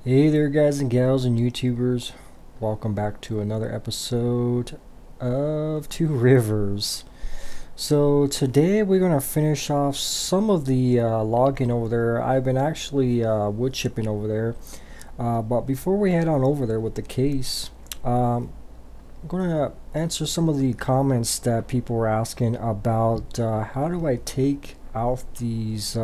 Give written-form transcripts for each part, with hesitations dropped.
Hey there, guys and gals and YouTubers. Welcome back to another episode of Two Rivers. So today we're going to finish off some of the logging over there. I've been actually wood chipping over there. But before we head on over there with the case, I'm going to answer some of the comments that people were asking about how do I take out these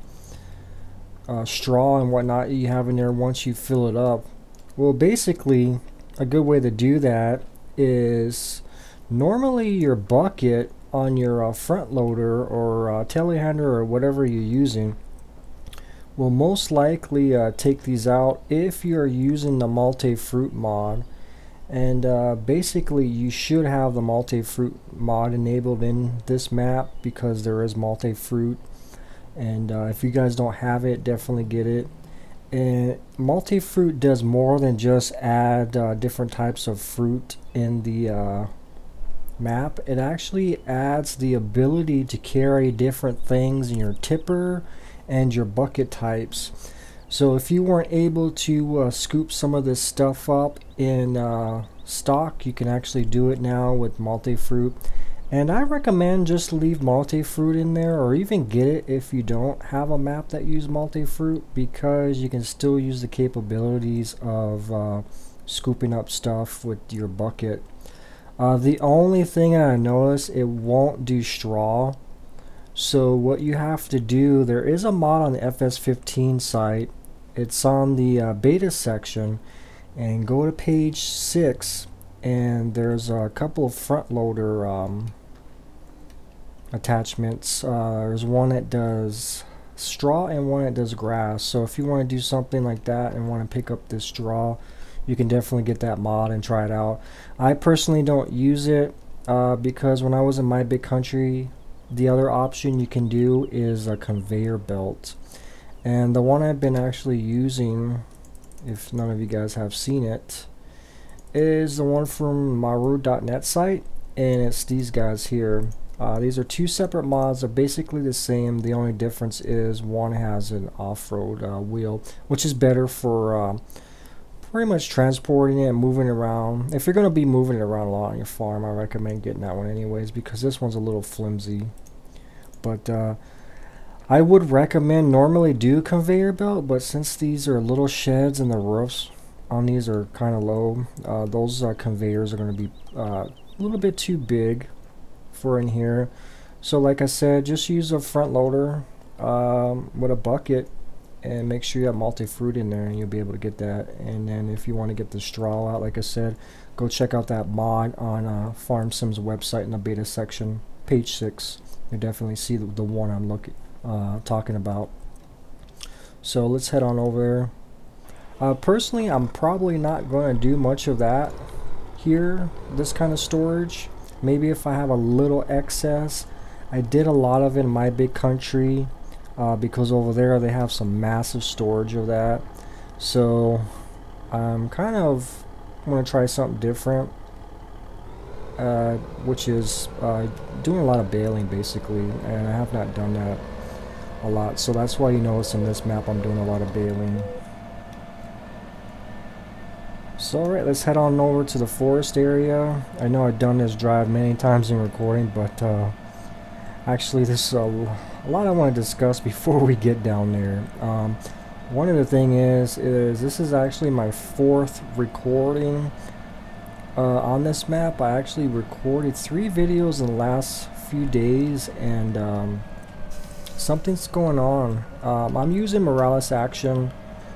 straw and whatnot you have in there once you fill it up. Well, basically, a good way to do that is normally your bucket on your front loader or telehandler or whatever you're using will most likely take these out if you're using the multi-fruit mod. And basically you should have the multi-fruit mod enabled in this map because there is multi-fruit. And if you guys don't have it, definitely get it. And multi-fruit does more than just add different types of fruit in the map. It actually adds the ability to carry different things in your tipper and your bucket types. So if you weren't able to scoop some of this stuff up in stock, you can actually do it now with multi-fruit. And I recommend just leave multi-fruit in there, or even get it if you don't have a map that uses multi-fruit, because you can still use the capabilities of scooping up stuff with your bucket. The only thing I noticed, it won't do straw. So what you have to do, there is a mod on the FS15 site. It's on the beta section, and go to page 6, and there's a couple of front loader attachments. There's one that does straw and one that does grass. So if you want to do something like that and want to pick up this straw, you can definitely get that mod and try it out. I personally don't use it because when I was in My Big Country, the other option you can do is a conveyor belt. And the one I've been actually using, if none of you guys have seen it, is the one from Maru.net site, and it's these guys here. These are two separate mods. They're basically the same. The only difference is one has an off-road wheel, which is better for pretty much transporting it and moving it around. If you're going to be moving it around a lot on your farm, I recommend getting that one anyways, because this one's a little flimsy. But I would recommend normally do conveyor belt, but since these are little sheds and the roofs on these are kind of low, those conveyors are going to be a little bit too big for in here. So like I said, just use a front loader with a bucket, and make sure you have multi-fruit in there, and you'll be able to get that. And then if you want to get the straw out, like I said, go check out that mod on FarmSim's website in the beta section, page 6. You definitely see the one I'm talking about. So let's head on over there. Personally, I'm probably not going to do much of that here, this kind of storage. Maybe if I have a little excess. I did a lot of it in My Big Country because over there they have some massive storage of that. So I'm kind of going to try something different, which is doing a lot of baling basically, and I have not done that a lot. So that's why you notice in this map I'm doing a lot of baling. So alright, let's head on over to the forest area. I know I've done this drive many times in recording, but actually this is a lot I want to discuss before we get down there. One of the thing is this is actually my 4th recording on this map. I actually recorded 3 videos in the last few days, and something's going on. I'm using Morales Action.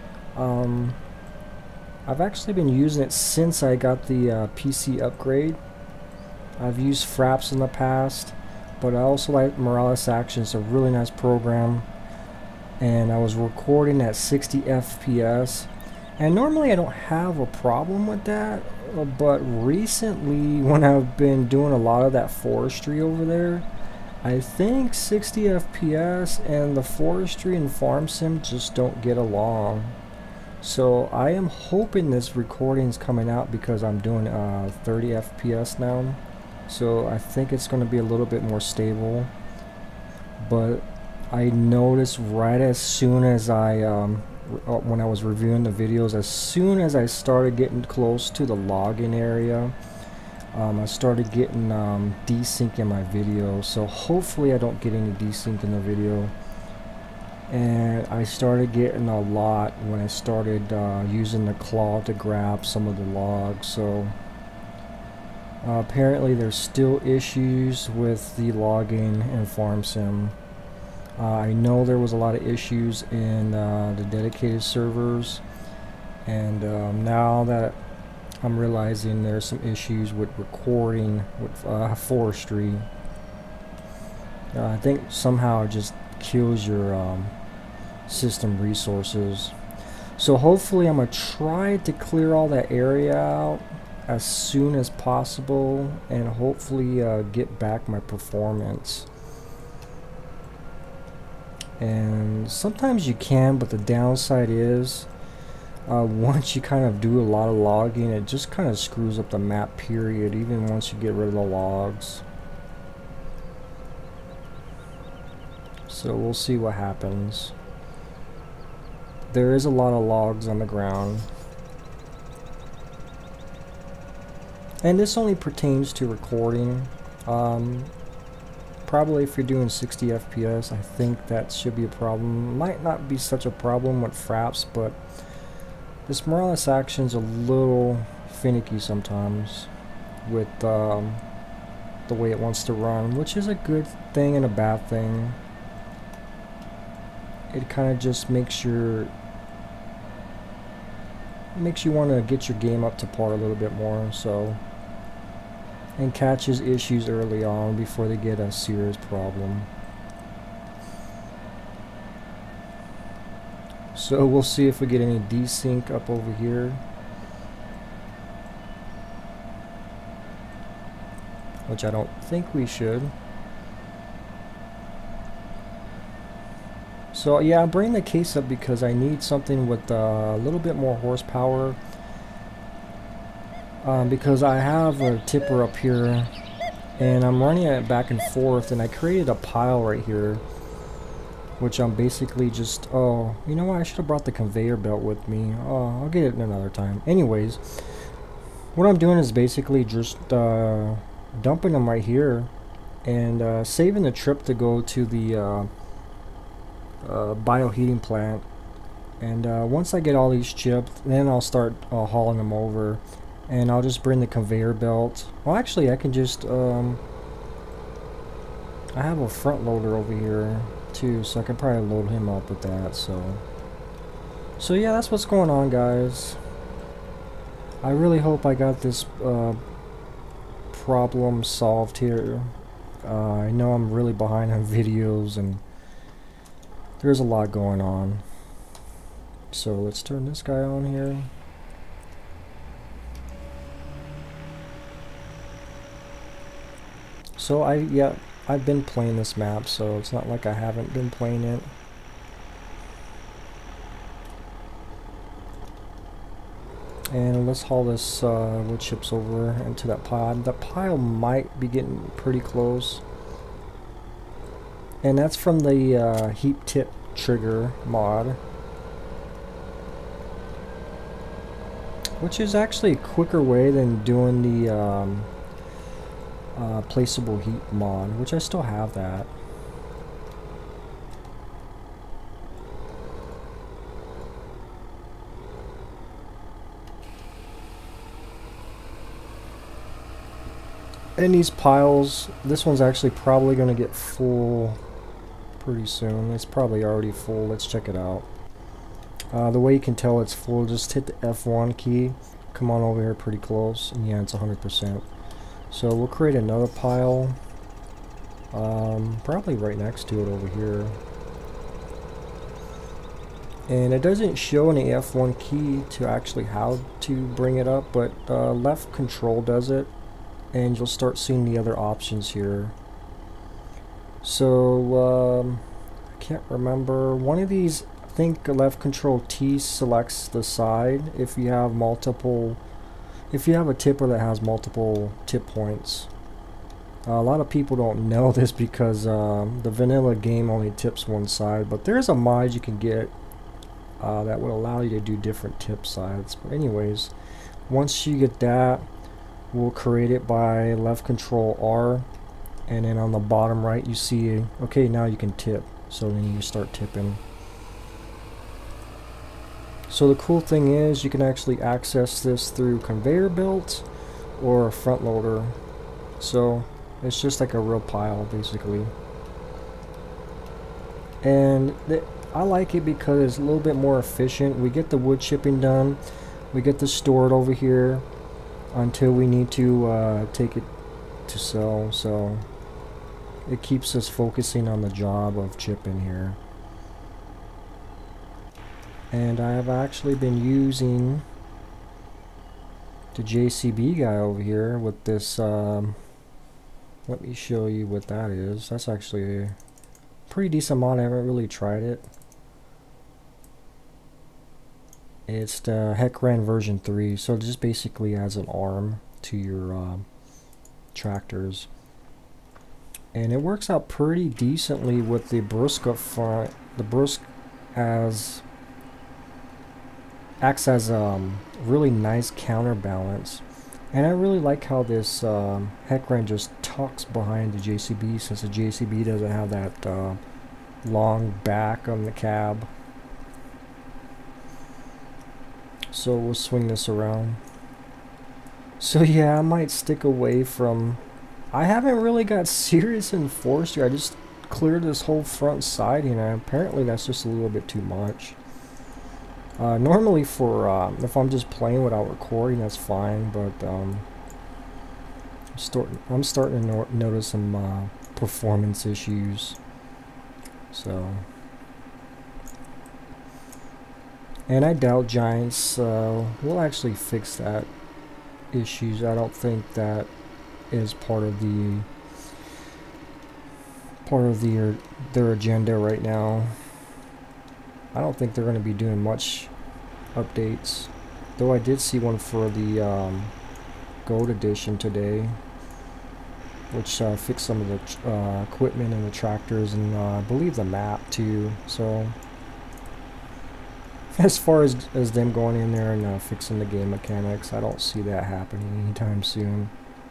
I've actually been using it since I got the PC upgrade. I've used Fraps in the past, but I also like Morales Action. It's a really nice program, and I was recording at 60 FPS, and normally I don't have a problem with that, but recently when I've been doing a lot of that forestry over there, I think 60 FPS and the forestry and farm sim just don't get along. So I am hoping this recording is coming out, because I'm doing 30 FPS now. So I think it's going to be a little bit more stable. But I noticed right as soon as I when I was reviewing the videos, as soon as I started getting close to the login area, I started getting desync in my video. So hopefully I don't get any desync in the video. And I started getting a lot when I started using the claw to grab some of the logs. So apparently there's still issues with the logging in FarmSim. I know there was a lot of issues in the dedicated servers, and now that I'm realizing there's some issues with recording with forestry, I think somehow it just kills your system resources. So hopefully I'm gonna try to clear all that area out as soon as possible, and hopefully get back my performance. And sometimes you can, but the downside is once you kind of do a lot of logging, it just kind of screws up the map, period, even once you get rid of the logs. So we'll see what happens. There is a lot of logs on the ground, and this only pertains to recording. Probably if you're doing 60 FPS, I think that should be a problem. Might not be such a problem with Fraps, but this Morales action's a little finicky sometimes with the way it wants to run, which is a good thing and a bad thing. It kind of just makes you want to get your game up to par a little bit more, so, and catches issues early on before they get a serious problem. So we'll see if we get any desync up over here, which I don't think we should. So yeah, I'm bringing the case up because I need something with a little bit more horsepower, because I have a tipper up here and I'm running it back and forth, and I created a pile right here, which I'm basically just, oh, you know what, I should have brought the conveyor belt with me. Oh, I'll get it another time. Anyways, what I'm doing is basically just dumping them right here and saving the trip to go to the bioheating plant. And once I get all these chipped, then I'll start hauling them over, and I'll just bring the conveyor belt. Well, actually I can just I have a front loader over here too, so I can probably load him up with that. So yeah, that's what's going on, guys. I really hope I got this problem solved here. I know I'm really behind on videos and there's a lot going on. So let's turn this guy on here. So I've been playing this map, so it's not like I haven't been playing it. And let's haul this wood chips over into that pile. The pile might be getting pretty close. And that's from the heap tip trigger mod, which is actually a quicker way than doing the placeable heat mod, which I still have that. And these piles, this one's actually probably going to get full pretty soon. It's probably already full. Let's check it out. The way you can tell it's full, just hit the F1 key, come on over here pretty close, and yeah, it's 100%. So we'll create another pile, probably right next to it over here. And it doesn't show any F1 key to actually how to bring it up, but left control does it, and you'll start seeing the other options here. So I can't remember, one of these, I think left control T selects the side if you have multiple, if you have a tipper that has multiple tip points. A lot of people don't know this because the vanilla game only tips one side, but there's a mod you can get that would allow you to do different tip sides. But anyways, once you get that, we'll create it by left control R, and then on the bottom right you see, okay, now you can tip. So then you start tipping. So the cool thing is you can actually access this through conveyor belts or a front loader. So it's just like a real pile basically. And I like it because it's a little bit more efficient. We get the wood chipping done, we get to store it over here until we need to take it to sell. So it keeps us focusing on the job of chipping here. And I have actually been using the JCB guy over here with this, let me show you what that is. That's actually a pretty decent mod. I haven't really tried it. It's the Heckran version 3, so it just basically adds an arm to your tractors. And it works out pretty decently with the Brusque up front. The Brusque acts as really nice counterbalance, and I really like how this Heckran just tucks behind the JCB, since the JCB doesn't have that long back on the cab. So we'll swing this around. So yeah, I might stick away from, I haven't really got serious in forestry. I just cleared this whole front siding, and apparently that's just a little bit too much. Normally for if I'm just playing without recording, that's fine, but I'm starting to notice some performance issues. So, and I doubt Giants will actually fix that issues. I don't think that is part of their agenda right now. I don't think they're going to be doing much updates, though I did see one for the Gold Edition today, which fixed some of the equipment and the tractors, and I believe the map too. So as far as them going in there and fixing the game mechanics, I don't see that happening anytime soon.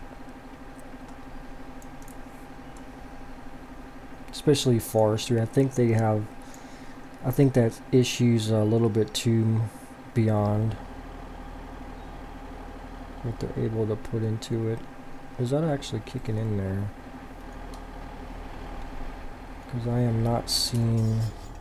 Especially forestry, I think that issue's a little bit too beyond what they're able to put into it. Is that actually kicking in there? Because I am not seeing.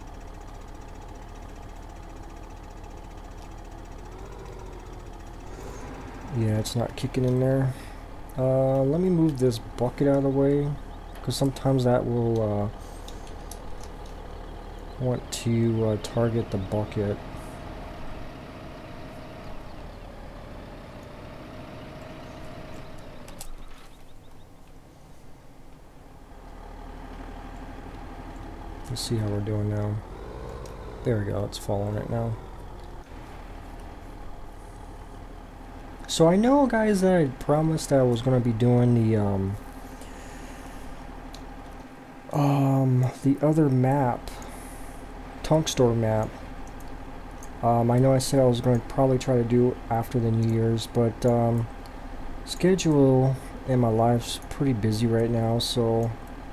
Yeah, it's not kicking in there. Let me move this bucket out of the way, because sometimes that will want to target the bucket. Let's see how we're doing now. There we go, it's following it now. So I know, guys, that I promised that I was going to be doing the other map, Tunk Store map. I know I said I was going to probably try to do it after the New Year's, but schedule and my life's pretty busy right now, so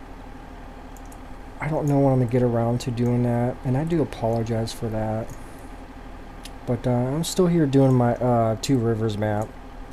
I don't know when I'm going to get around to doing that, and I do apologize for that. But I'm still here doing my Two Rivers map.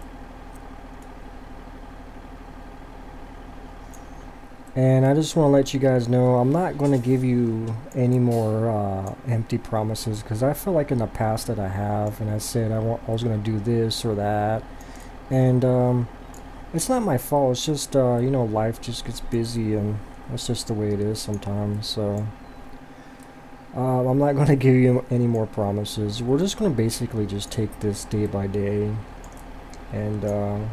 And I just want to let you guys know, I'm not going to give you any more empty promises, because I feel like in the past that I have, and I said I was going to do this or that, and it's not my fault. It's just you know, life just gets busy, and that's just the way it is sometimes. So I'm not going to give you any more promises. We're just going to basically just take this day by day, and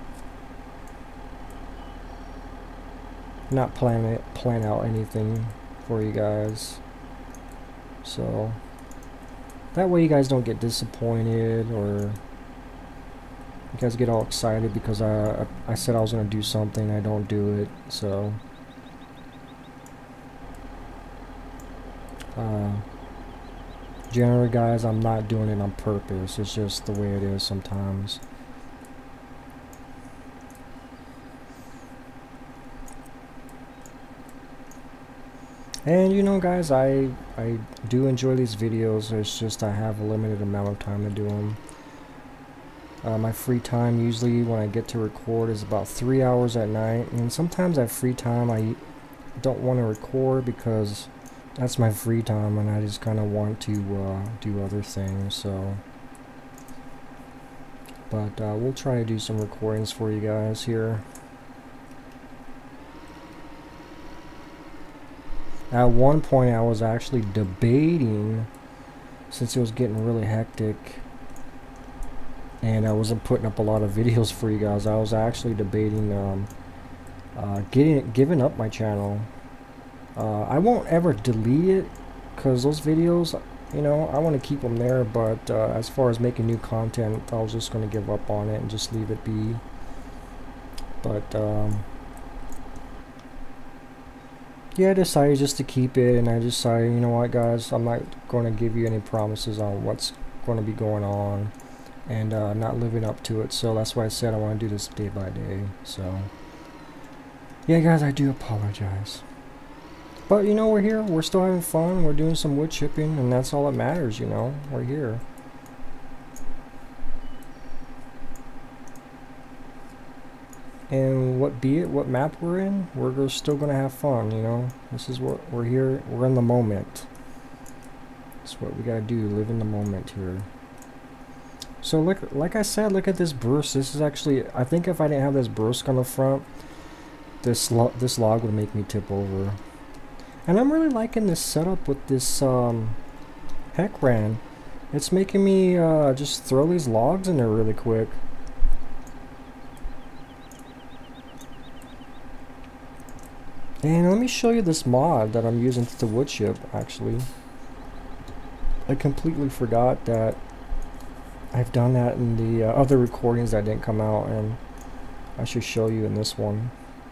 not plan out anything for you guys, so that way you guys don't get disappointed, or you guys get all excited because I said I was going to do something, I don't do it. So Generally, guys, I'm not doing it on purpose. It's just the way it is sometimes. And you know, guys, I do enjoy these videos. It's just I have a limited amount of time to do them. My free time usually when I get to record is about 3 hours at night, and sometimes at free time I don't want to record because that's my free time and I just kind of want to do other things. So, but we'll try to do some recordings for you guys here. At one point I was actually debating, since it was getting really hectic and I wasn't putting up a lot of videos for you guys, I was actually debating giving up my channel. I won't ever delete it because those videos, you know, I want to keep them there, but as far as making new content, I was just going to give up on it and just leave it be. But yeah, I decided just to keep it, and I decided, you know what, guys, I'm not going to give you any promises on what's going to be going on and not living up to it. So that's why I said I want to do this day by day. So yeah, guys, I do apologize. But, you know, we're here. We're still having fun. We're doing some wood chipping, and that's all that matters, you know. We're here. And what map we're in, we're still going to have fun, you know. This is what we're here. We're in the moment. That's what we got to do. Live in the moment here. So, like I said, look at this Bruce. This is actually, I think if I didn't have this Bruce on the front, this log would make me tip over. And I'm really liking this setup with this Heckran. It's making me just throw these logs in there really quick. And let me show you this mod that I'm using to the wood chip, actually. I completely forgot that I've done that in the other recordings that didn't come out, and I should show you in this one.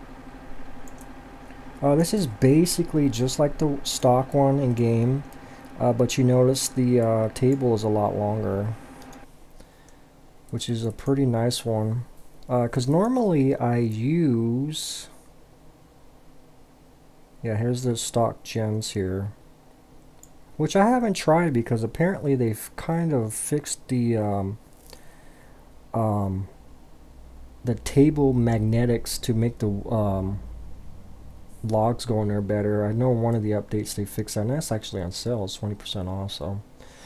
This is basically just like the stock one in game, but you notice the table is a lot longer, which is a pretty nice one. Because normally I use, yeah, here's the stock gens here, which I haven't tried because apparently they've kind of fixed the table magnetics to make the logs go in there better. I know one of the updates they fixed that, and that's actually on sale. It's 20% off. So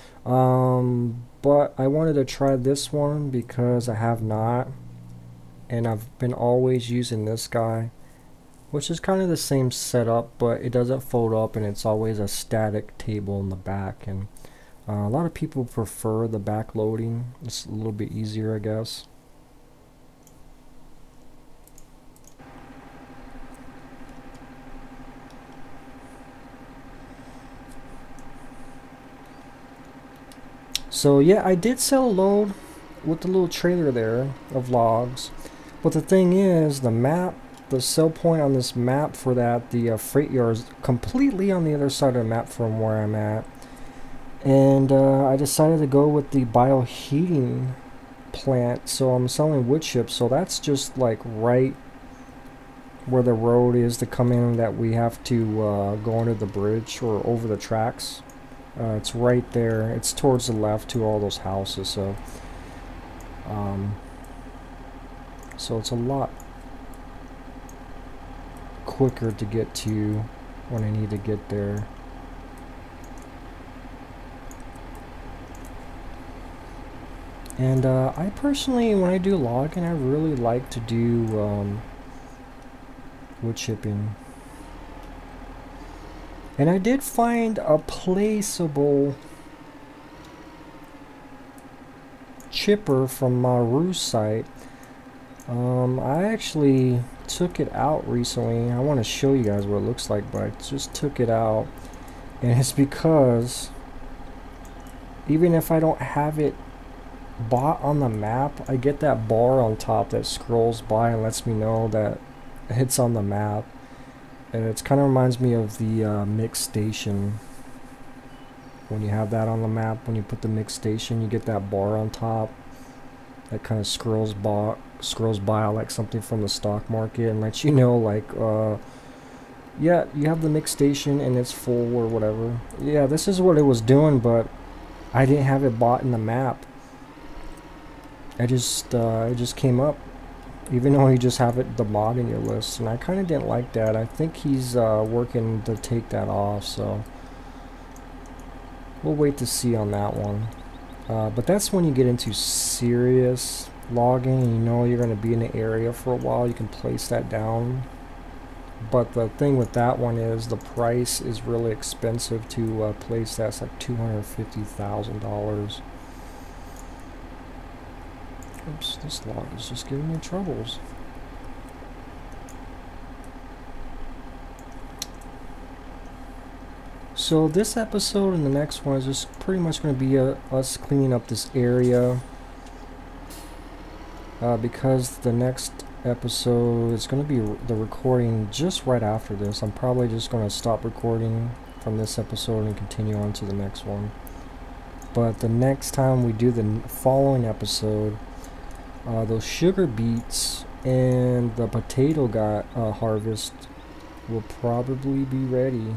but I wanted to try this one because I have not, and I've been always using this guy, which is kind of the same setup, but it doesn't fold up and it's always a static table in the back, and a lot of people prefer the back loading. It's a little bit easier, I guess. So yeah, I did sell a load with the little trailer there of logs, but the thing is, the map, the sell point on this map for that, the freight yard, is completely on the other side of the map from where I'm at, and I decided to go with the bioheating plant. So I'm selling wood chips, so that's just like right where the road is to come in, that we have to go under the bridge or over the tracks. It's right there. It's towards the left to all those houses. So, so it's a lot quicker to get to when I need to get there. And I personally, when I do logging, I really like to do wood chipping. And I did find a placeable chipper from Maru's site. I actually took it out recently. I want to show you guys what it looks like, but I just took it out. And it's because even if I don't have it bought on the map, I get that bar on top that scrolls by and lets me know that it's on the map. And it kind of reminds me of the mix station. when you have that on the map, when you put the mix station, you get that bar on top that kind of scrolls by like something from the stock market and lets you know, like, yeah, you have the mix station and it's full or whatever. Yeah, this is what it was doing, but I didn't have it bought in the map. It just came up, even though you just have it the mod in your list, and I kind of didn't like that. I think he's working to take that off, so we'll wait to see on that one. But that's when you get into serious logging, and you know you're going to be in the area for a while. You can place that down. But the thing with that one is the price is really expensive to place. That's like $250,000. Oops, this log is just giving me troubles. So this episode and the next one is just pretty much going to be us cleaning up this area. Because the next episode is going to be the recording just right after this. I'm probably just going to stop recording from this episode and continue on to the next one. But the next time we do the following episode, those sugar beets and the potato harvest will probably be ready.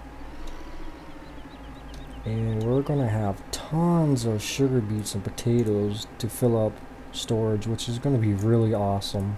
And we're going to have tons of sugar beets and potatoes to fill up storage, which is going to be really awesome.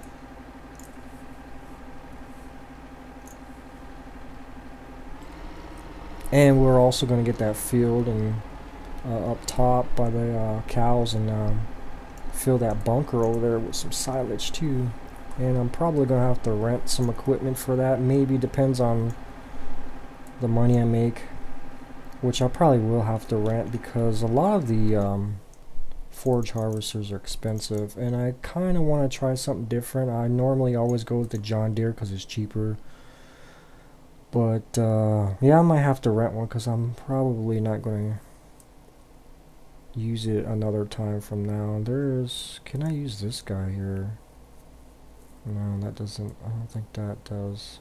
And we're also going to get that field and up top by the cows and fill that bunker over there with some silage too. And I'm probably going to have to rent some equipment for that. Maybe, depends on the money I make, which I probably will have to rent because a lot of the forage harvesters are expensive, and I kind of want to try something different. I normally always go with the John Deere because it's cheaper, but yeah, I might have to rent one because I'm probably not going to use it another time from now. Can I use this guy here? No, that doesn't. I don't think that does.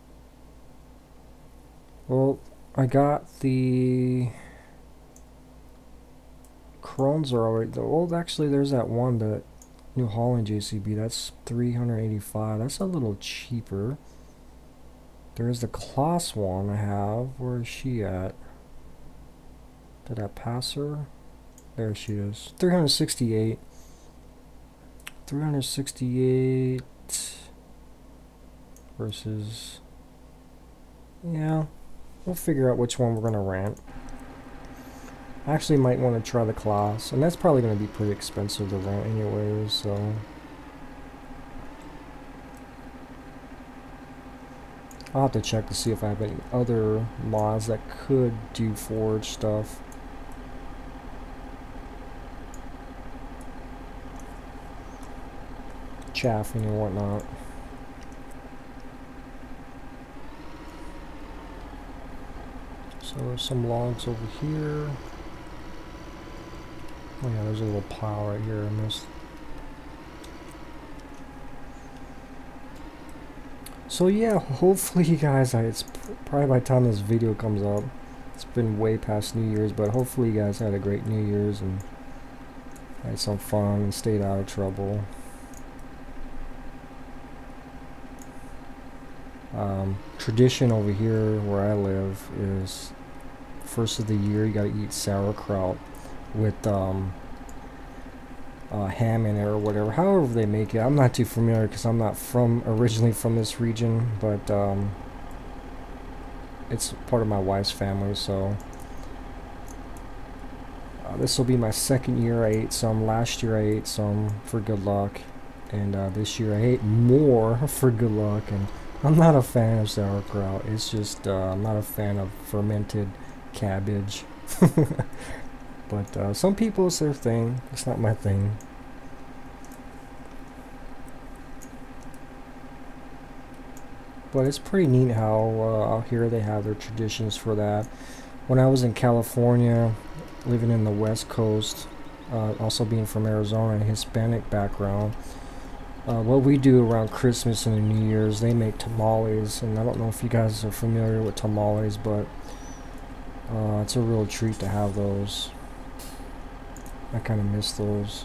Well, I got the Crones are already. Well, actually, there's that one, the New Holland JCB. That's $385. That's a little cheaper. There's the Claas one I have. Where is she at? Did I pass her? There she is. 368. 368 versus. Yeah. We'll figure out which one we're going to rent. I actually might want to try the Claas, and that's probably going to be pretty expensive to rent anyways, so. I'll have to check to see if I have any other mods that could do forage stuff. Chaffing and whatnot. So there's some logs over here. Oh yeah, there's a little pile right here I missed. So yeah, hopefully you guys, it's probably by the time this video comes up, it's been way past New Year's, but hopefully you guys had a great New Year's and had some fun and stayed out of trouble. Tradition over here where I live is first of the year you gotta eat sauerkraut with ham in it or whatever, however they make it. I'm not too familiar because I'm not originally from this region, but it's part of my wife's family, so this will be my second year. I ate some last year. I ate some for good luck, and this year I ate more for good luck. And I'm not a fan of sauerkraut. It's just I'm not a fan of fermented cabbage. But some people, it's their thing. It's not my thing. But it's pretty neat how out here they have their traditions for that. When I was in California, living in the West Coast, also being from Arizona and Hispanic background, what we do around Christmas and New Year's, they make tamales, and I don't know if you guys are familiar with tamales, but It's a real treat to have those. I kind of miss those.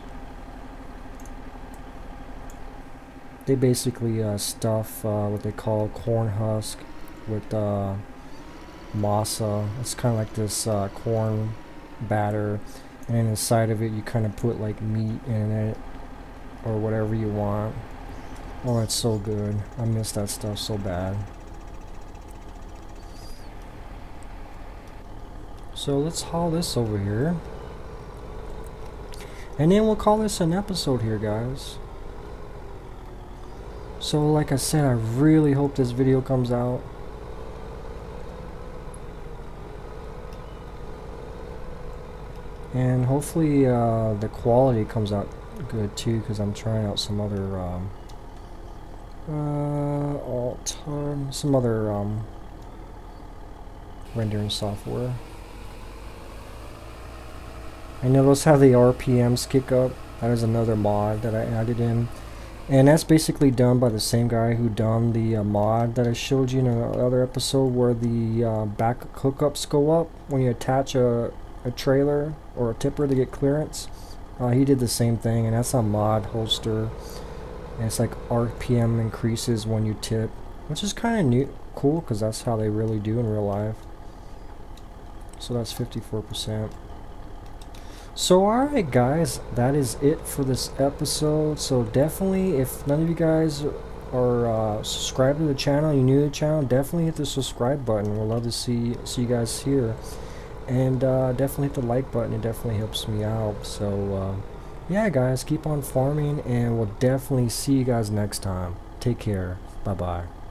They basically stuff what they call corn husk with masa. It's kind of like this corn batter, and then inside of it you kind of put like meat in it or whatever you want. Oh, it's so good. I miss that stuff so bad. So let's haul this over here. And then we'll call this an episode here, guys. So like I said, I really hope this video comes out. And hopefully the quality comes out good too, because I'm trying out some other rendering software. I notice how the RPMs kick up. That is another mod that I added in, and that's basically done by the same guy who done the mod that I showed you in another episode, where the back hookups go up when you attach a trailer or a tipper to get clearance. He did the same thing, and that's a mod holster, and it's like RPM increases when you tip, which is kind of cool, because that's how they really do in real life. So that's 54%. So alright guys, that is it for this episode. So definitely, if none of you guys are subscribed to the channel, you're new to the channel, definitely hit the subscribe button. We'll love to see you guys here. And definitely hit the like button, it definitely helps me out. So yeah guys, keep on farming, and we'll definitely see you guys next time. Take care, bye bye.